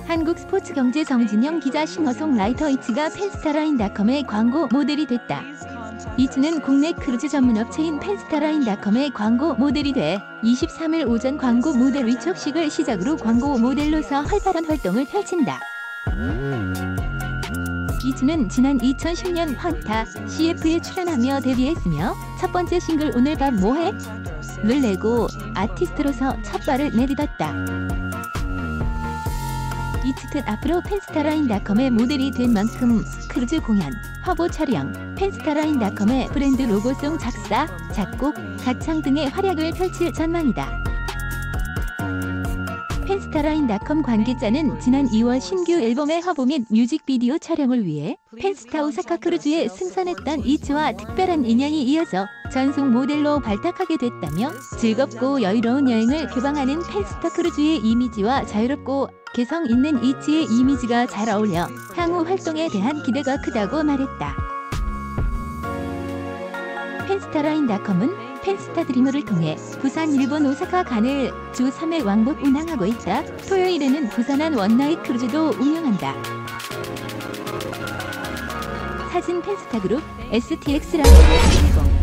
한국 스포츠경제 정진영 기자 싱어송라이터 이츠가 펜스타라인닷컴의 광고 모델이 됐다. 이츠는 국내 크루즈 전문 업체인 펜스타라인닷컴의 광고 모델이 돼 23일 오전 광고 모델 위촉식을 시작으로 광고 모델로서 활발한 활동을 펼친다. 이츠는 지난 2010년 환타 CF에 출연하며 데뷔했으며 첫 번째 싱글 오늘 밤 뭐해? 를 내고 아티스트로서 첫 발을 내딛었다. 이츠는 앞으로 펜스타라인닷컴의 모델이 된 만큼 크루즈 공연, 화보 촬영, 펜스타라인닷컴의 브랜드 로고송 작사, 작곡, 가창 등의 활약을 펼칠 전망이다. 펜스타라인닷컴 관계자는 지난 2월 신규 앨범의 화보 및 뮤직비디오 촬영을 위해 펜스타 오사카 크루즈에 승선했던 이츠와 특별한 인연이 이어져 전속 모델로 발탁하게 됐다며 즐겁고 여유로운 여행을 표방하는 펜스타 크루즈의 이미지와 자유롭고 개성 있는 이츠의 이미지가 잘 어울려 향후 활동에 대한 기대가 크다고 말했다. 펜스타라인닷컴은 펜스타 드리머를 통해 부산, 일본, 오사카 간을 주 3회 왕복 운항하고 있다. 토요일에는 부산한 원나잇 크루즈도 운영한다. 사진 펜스타 그룹 STX라고